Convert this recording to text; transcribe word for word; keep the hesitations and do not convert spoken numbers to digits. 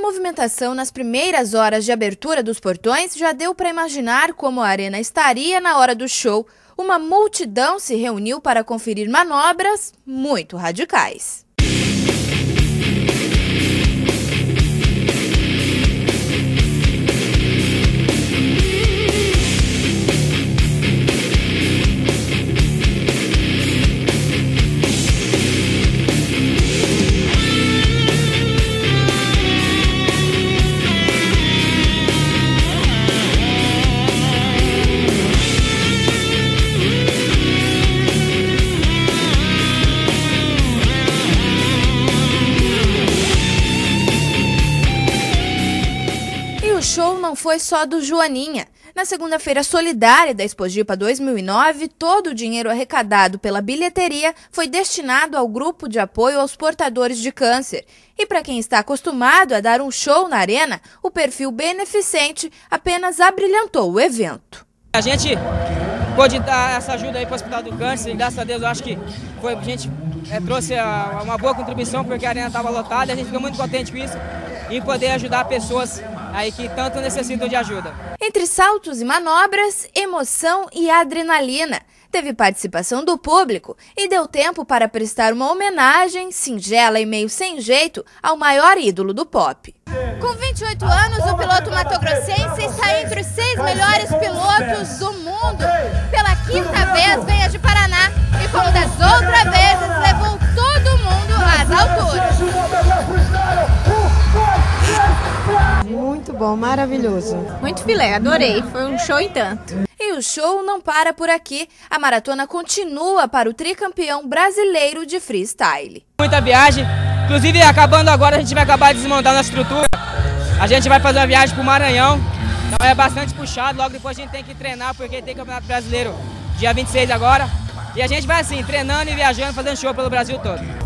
movimentação nas primeiras horas de abertura dos portões já deu para imaginar como a arena estaria na hora do show. Uma multidão se reuniu para conferir manobras muito radicais. O show não foi só do Joaninha. Na segunda-feira solidária da Expogipa dois mil e nove, todo o dinheiro arrecadado pela bilheteria foi destinado ao grupo de apoio aos portadores de câncer. E para quem está acostumado a dar um show na arena, o perfil beneficente apenas abrilhantou o evento. A gente pôde dar essa ajuda aí para o Hospital do Câncer e graças a Deus eu acho que foi, a gente é, trouxe a, uma boa contribuição porque a arena estava lotada e a gente ficou muito contente com isso em poder ajudar pessoas aí que tanto necessitam de ajuda. Entre saltos e manobras, emoção e adrenalina. Teve participação do público e deu tempo para prestar uma homenagem singela e meio sem jeito ao maior ídolo do pop. Com vinte e oito anos, o piloto matogrossense está entre os seis melhores pilotos do mundo. Pela quinta vez veio de Paraná e, como das outras vezes, levou todo mundo às alturas. Muito bom, maravilhoso. Muito filé, adorei, foi um show em tanto. E o show não para por aqui. A maratona continua para o tricampeão brasileiro de freestyle. Muita viagem, inclusive acabando agora a gente vai acabar desmontando a estrutura. A gente vai fazer uma viagem para o Maranhão, então é bastante puxado, logo depois a gente tem que treinar porque tem Campeonato Brasileiro dia vinte e seis agora. E a gente vai assim, treinando e viajando, fazendo show pelo Brasil todo.